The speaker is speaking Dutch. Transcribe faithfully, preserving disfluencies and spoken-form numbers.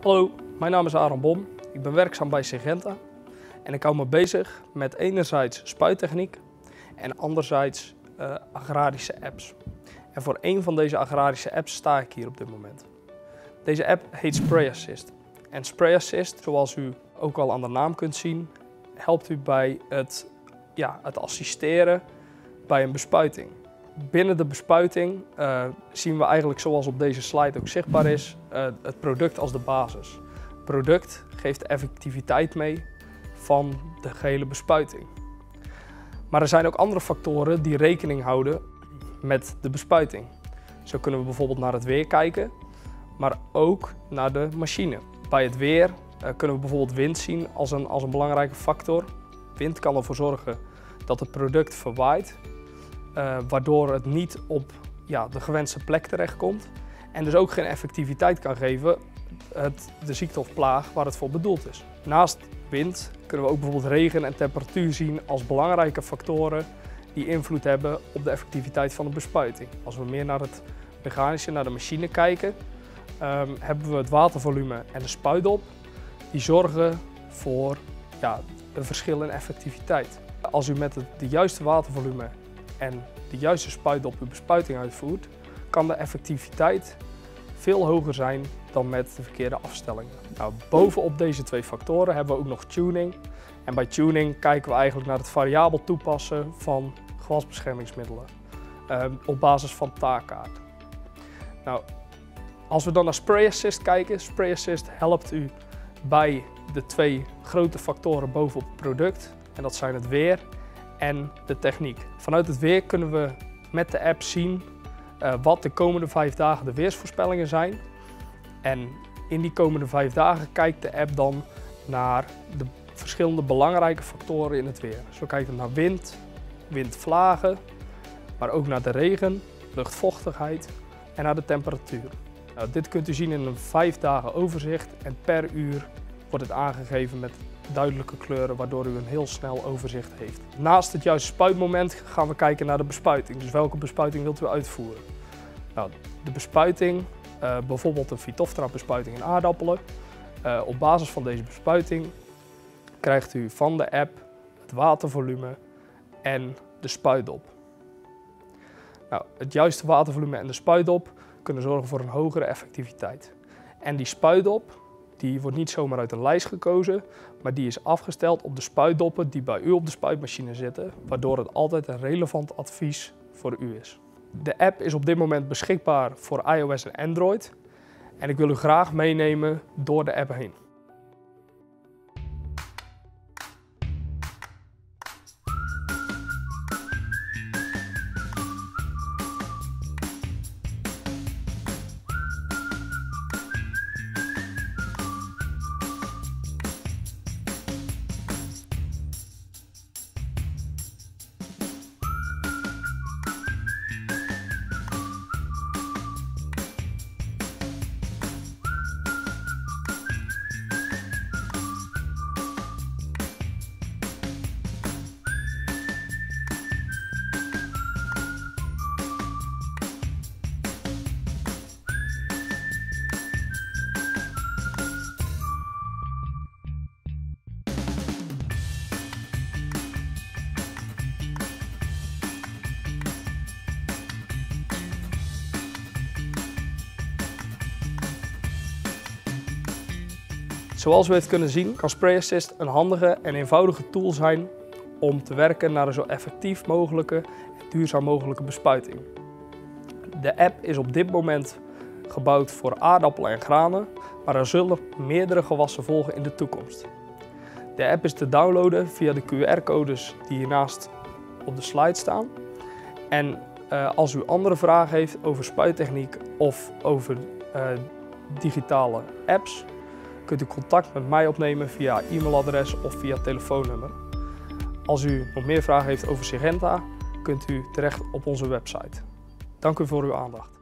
Hallo, mijn naam is Aaron Bom. Ik ben werkzaam bij Syngenta en ik hou me bezig met enerzijds spuittechniek en anderzijds uh, agrarische apps. En voor een van deze agrarische apps sta ik hier op dit moment. Deze app heet Spray Assist. En Spray Assist, zoals u ook al aan de naam kunt zien, helpt u bij het, ja, het assisteren bij een bespuiting. Binnen de bespuiting uh, zien we eigenlijk, zoals op deze slide ook zichtbaar is, uh, het product als de basis. Het product geeft de effectiviteit mee van de gehele bespuiting. Maar er zijn ook andere factoren die rekening houden met de bespuiting. Zo kunnen we bijvoorbeeld naar het weer kijken, maar ook naar de machine. Bij het weer uh, kunnen we bijvoorbeeld wind zien als een, als een belangrijke factor. Wind kan ervoor zorgen dat het product verwaait, uh, waardoor het niet op ja, de gewenste plek terechtkomt en dus ook geen effectiviteit kan geven, het, de ziekte of plaag waar het voor bedoeld is. Naast wind kunnen we ook bijvoorbeeld regen en temperatuur zien als belangrijke factoren die invloed hebben op de effectiviteit van de bespuiting. Als we meer naar het mechanische, naar de machine kijken, um, hebben we het watervolume en de spuitdop die zorgen voor ja, een verschil in effectiviteit. Als u met het de juiste watervolume en de juiste spuitdop uw bespuiting uitvoert, kan de effectiviteit veel hoger zijn dan met de verkeerde afstellingen. Nou, bovenop deze twee factoren hebben we ook nog tuning. En bij tuning kijken we eigenlijk naar het variabel toepassen van gewasbeschermingsmiddelen uh, op basis van taakkaart. Nou, als we dan naar Spray Assist kijken, Spray Assist helpt u bij de twee grote factoren bovenop het product. En dat zijn het weer en de techniek. Vanuit het weer kunnen we met de app zien uh, wat de komende vijf dagen de weersvoorspellingen zijn. En in die komende vijf dagen kijkt de app dan naar de verschillende belangrijke factoren in het weer. Zo kijkt het naar wind, windvlagen, maar ook naar de regen, luchtvochtigheid en naar de temperatuur. Nou, dit kunt u zien in een vijf dagen overzicht en per uur wordt het aangegeven met duidelijke kleuren, waardoor u een heel snel overzicht heeft. Naast het juiste spuitmoment gaan we kijken naar de bespuiting. Dus welke bespuiting wilt u uitvoeren? Nou, de bespuiting, uh, bijvoorbeeld een Phytophthora bespuiting in aardappelen. Uh, op basis van deze bespuiting krijgt u van de app het watervolume en de spuitdop. Nou, het juiste watervolume en de spuitdop kunnen zorgen voor een hogere effectiviteit. En die spuitdop die wordt niet zomaar uit een lijst gekozen, maar die is afgesteld op de spuitdoppen die bij u op de spuitmachine zitten, waardoor het altijd een relevant advies voor u is. De app is op dit moment beschikbaar voor iOS en Android en ik wil u graag meenemen door de app heen. Zoals we het kunnen zien, kan Spray Assist een handige en eenvoudige tool zijn om te werken naar een zo effectief mogelijke en duurzaam mogelijke bespuiting. De app is op dit moment gebouwd voor aardappelen en granen, maar er zullen meerdere gewassen volgen in de toekomst. De app is te downloaden via de Q R-codes die hiernaast op de slide staan. En uh, als u andere vragen heeft over spuittechniek of over uh, digitale apps, kunt u contact met mij opnemen via e-mailadres of via telefoonnummer. Als u nog meer vragen heeft over Syngenta, kunt u terecht op onze website. Dank u voor uw aandacht.